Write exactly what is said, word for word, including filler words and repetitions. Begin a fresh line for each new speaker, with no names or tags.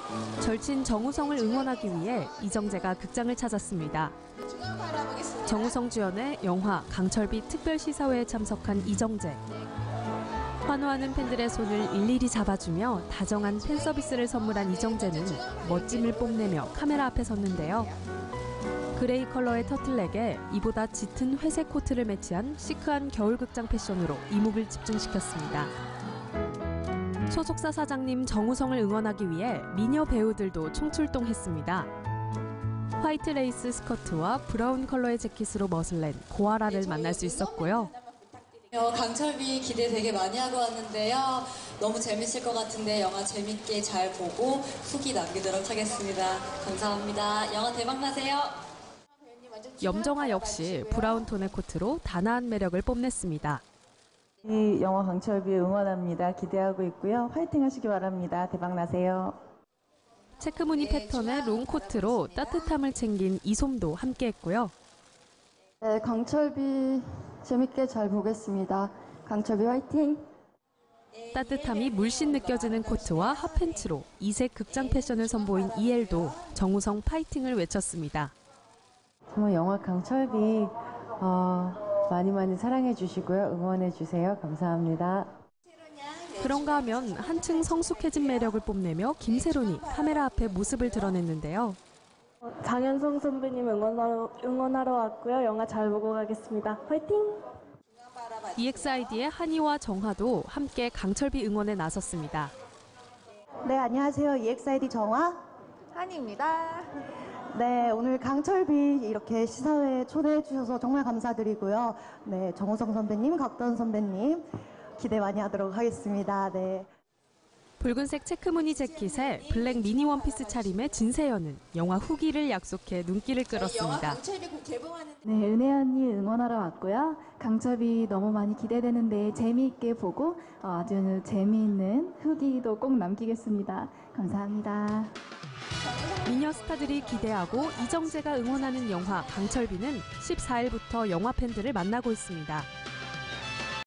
절친 정우성을 응원하기 위해 이정재가 극장을 찾았습니다. 정우성 주연의 영화 강철비 특별시사회에 참석한 이정재. 환호하는 팬들의 손을 일일이 잡아주며 다정한 팬 서비스를 선물한 이정재는 멋짐을 뽐내며 카메라 앞에 섰는데요. 그레이 컬러의 터틀넥에 이보다 짙은 회색 코트를 매치한 시크한 겨울 극장 패션으로 이목을 집중시켰습니다. 소속사 사장님 정우성을 응원하기 위해 미녀 배우들도 총출동했습니다. 화이트 레이스 스커트와 브라운 컬러의 재킷으로 멋을 낸 고아라를 만날 수 있었고요.
강철비 기대 되게 많이 하고 왔는데요. 너무 재밌을 것 같은데 영화 재밌게 잘 보고 후기 남기도록 하겠습니다. 감사합니다. 영화 대박 나세요.
염정아 역시 브라운 톤의 코트로 단아한 매력을 뽐냈습니다.
이 영화 강철비 응원합니다. 기대하고 있고요. 화이팅 하시기 바랍니다. 대박 나세요.
체크무늬 패턴의 롱코트로 따뜻함을 챙긴 이솜도 함께했고요.
네, 강철비 재밌게 잘 보겠습니다. 강철비 화이팅!
따뜻함이 물씬 느껴지는 코트와 핫팬츠로 이색 극장 패션을 선보인 이엘도 정우성 파이팅을 외쳤습니다.
정말 영화 강철비 어, 많이 많이 사랑해 주시고요. 응원해 주세요. 감사합니다.
그런가 하면 한층 성숙해진 매력을 뽐내며 김세론이 카메라 앞에 모습을 드러냈는데요.
장현성 선배님 응원하러, 응원하러 왔고요. 영화 잘 보고 가겠습니다. 화이팅!
이엑스아이디의 한이와 정화도 함께 강철비 응원에 나섰습니다.
네, 안녕하세요. 이엑스아이디 정화,
한이입니다.
네, 오늘 강철비 이렇게 시사회에 초대해 주셔서 정말 감사드리고요. 네, 정우성 선배님, 각던 선배님 기대 많이 하도록 하겠습니다. 네.
붉은색 체크무늬 재킷에 블랙 미니 원피스 차림의 진세연은 영화 후기를 약속해 눈길을 끌었습니다.
네, 은혜 언니 응원하러 왔고요. 강철비 너무 많이 기대되는데 재미있게 보고 아주 재미있는 후기도 꼭 남기겠습니다. 감사합니다.
미녀 스타들이 기대하고 이정재가 응원하는 영화 강철비는 십사 일부터 영화 팬들을 만나고 있습니다.